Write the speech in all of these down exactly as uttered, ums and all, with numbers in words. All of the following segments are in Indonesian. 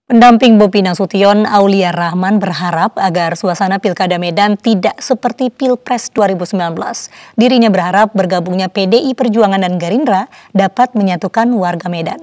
Pendamping Bobi Nasution, Aulia Rahman, berharap agar suasana Pilkada Medan tidak seperti Pilpres dua ribu sembilan belas. Dirinya berharap bergabungnya P D I Perjuangan dan Gerindra dapat menyatukan warga Medan.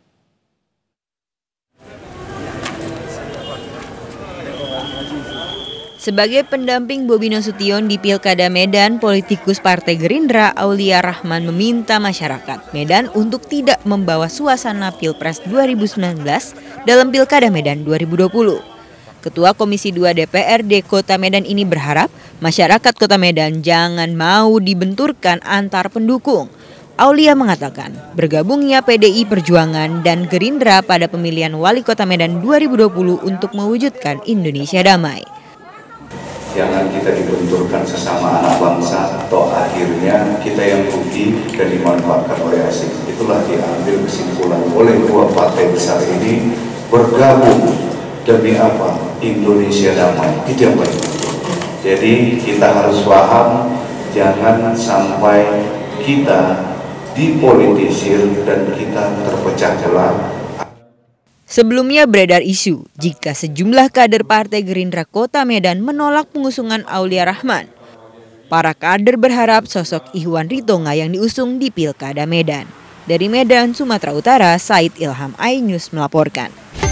Sebagai pendamping Bobi Nasution di Pilkada Medan, politikus Partai Gerindra Aulia Rahman meminta masyarakat Medan untuk tidak membawa suasana Pilpres dua ribu sembilan belas dalam Pilkada Medan dua ribu dua puluh. Ketua Komisi dua D P R D Kota Medan ini berharap masyarakat Kota Medan jangan mau dibenturkan antar pendukung. Aulia mengatakan bergabungnya P D I Perjuangan dan Gerindra pada pemilihan Wali Kota Medan dua ribu dua puluh untuk mewujudkan Indonesia damai. Jangan kita dibenturkan sesama anak bangsa atau akhirnya kita yang rugi dan dimanfaatkan oleh asing. Itulah diambil kesimpulan oleh dua partai besar ini bergabung demi apa? Indonesia damai. Itu yang baik. Jadi kita harus paham, jangan sampai kita dipolitisir dan kita terpecah belah. Sebelumnya beredar isu jika sejumlah kader Partai Gerindra Kota Medan menolak pengusungan Aulia Rahman. Para kader berharap sosok Ihwan Ritonga yang diusung di Pilkada Medan. Dari Medan, Sumatera Utara, Said Ilham iNews melaporkan.